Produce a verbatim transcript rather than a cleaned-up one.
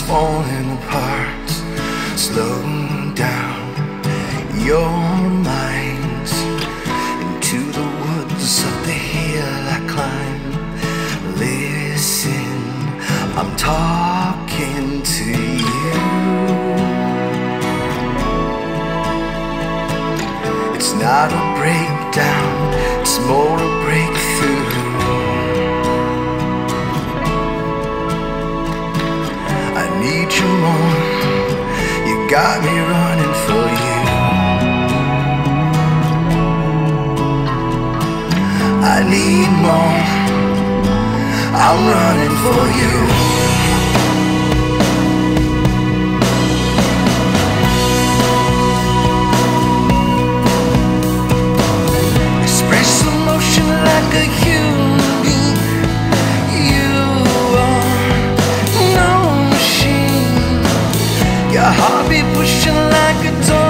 falling apart. Slow down your minds into the woods of the hill I climb. Listen, I'm talking to you. It's not a breakdown, it's more a breakthrough. I need you more, you got me running for you. I need more, I'm running for you. Express emotion like a human being. You are no machine. Your heartbeat pushing like a door.